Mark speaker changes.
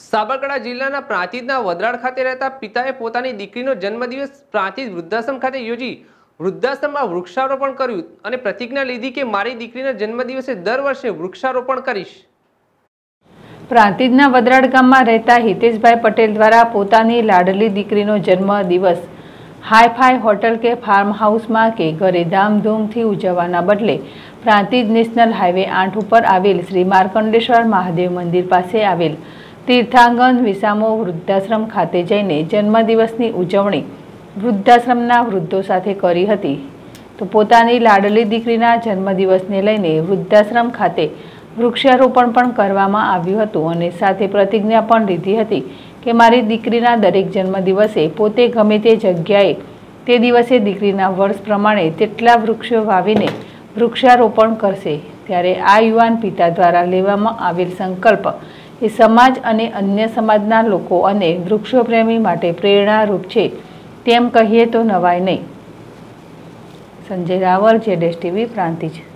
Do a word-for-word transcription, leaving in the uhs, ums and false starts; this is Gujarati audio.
Speaker 1: સાબરકાંઠા જિલ્લાના પ્રાંતિજના વડરાડ ખાતે રહેતા પિતાએ પોતાની દીકરીનો જન્મદિવસ પ્રાંતિજ વૃદ્ધાશ્રમ ખાતે યોજી વૃદ્ધાશ્રમમાં વૃક્ષારોપણ કર્યું અને પ્રતિજ્ઞા લીધી કે મારી દીકરીના જન્મદિવસે દર વર્ષે વૃક્ષારોપણ કરીશ।
Speaker 2: પ્રાંતિજના વડરાડ ગામમાં રહેતા હિતેશભાઈ પટેલ દ્વારા પોતાની લાડલી દીકરીનો જન્મદિવસ હાઈ-ફાઈ હોટલ કે ફાર્મ હાઉસમાં કે ઘરે ધામધૂમથી ઉજવવાના બદલે પ્રાંતિજ નેશનલ હાઈવે આઠ ઉપર આવેલ શ્રી માર્કંડેશ્વર મહાદેવ મંદિર પાસે આવેલ તીર્થાંગન વિસામો વૃદ્ધાશ્રમ ખાતે જઈને જન્મદિવસની ઉજવણી વૃદ્ધાશ્રમના વૃદ્ધો સાથે કરી હતી। તો પોતાની લાડલી દીકરીના જન્મદિવસને લઈને વૃદ્ધાશ્રમ ખાતે વૃક્ષારોપણ પણ કરવામાં આવ્યું હતું અને સાથે પ્રતિજ્ઞા પણ લીધી હતી કે મારી દીકરીના દરેક જન્મદિવસે પોતે ગમે તે જગ્યાએ તે દિવસે દીકરીના વર્ષ પ્રમાણે તેટલા વૃક્ષો વાવીને વૃક્ષારોપણ કરશે। ત્યારે આ યુવાન પિતા દ્વારા લેવામાં આવેલ સંકલ્પ એ સમાજ અને અન્ય સમાજના લોકો અને વૃક્ષો પ્રેમી માટે પ્રેરણારૂપ છે તેમ કહીએ તો નવાય નહીં। સંજય રાવલ, જેડેશ ટીવી, પ્રાંતિજ।